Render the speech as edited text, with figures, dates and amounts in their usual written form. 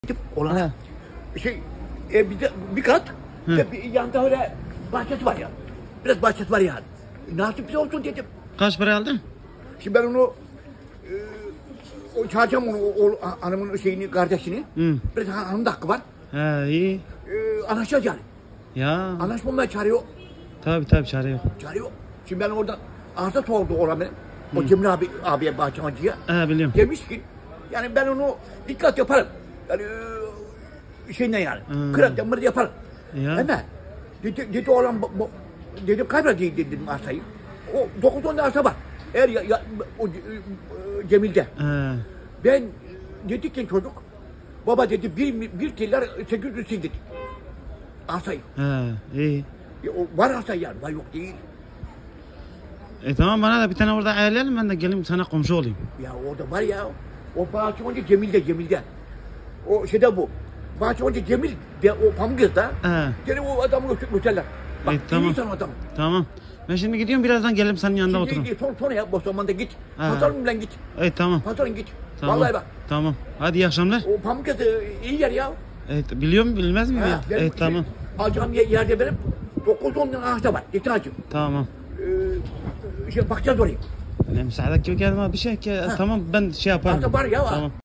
Olana şey bir kat bir yanda öyle bahçesi var ya. Biraz bahçesi var yani. Nasip olsun dedim. Kaç para aldın? Şimdi ben onu çağıracağım onu o hanımın şeyini kardeşini. Biraz hanım da hakkı var. He iyi. Anlaşacağız yani. Ya. Anlaşmamaya çağırıyor. Tabii çare yok. Çağırıyor. Şimdi ben oradan arsa sordu olan benim. O Cemil abiye bahçıvancıya. He biliyorum. Demiş ki yani ben onu dikkat yaparım. Yani şeyle yani. Kırat mırdı yaparım. Ya. Hemen. Dedi olan dedim kaybeder dedim arsayı. O 9-10 tane arsa var. Eğer o Cemil'de. Ben dedik ki çocuk baba dedi bir killar 800 dedi. Arsayı. İyi. Var arsa yani var yok değil. Tamam bana da bir tane orada ayarlayalım ben de geleyim sana komşu olayım. Ya orada var ya. O bahçıvancı Cemil'de. O şeyde bu. Bahçıvancı Cemil de o Pamuk'ta. Gene o adamı götürürler. Bak tamam. iyi sana adam. Tamam. Ben şimdi gidiyorum birazdan gelirim senin yanında otururum. Sonra ya Bostaman'da git. Pazarınla git. Tamam. Pazarın git. Tamam. Vallahi bak. Tamam. Hadi iyi akşamlar. O Pamuk'ta iyi yer ya. Biliyor mu bilmez miyim ya? Tamam. Alacağım yerde benim 9-10 tane ağaçta var. Yeter ağacım. Tamam. Bakacağız oraya. Ne müsaade gibi geldim abi bir şey ki. Tamam ben şey yaparım. Ağaçta var ya. Tamam.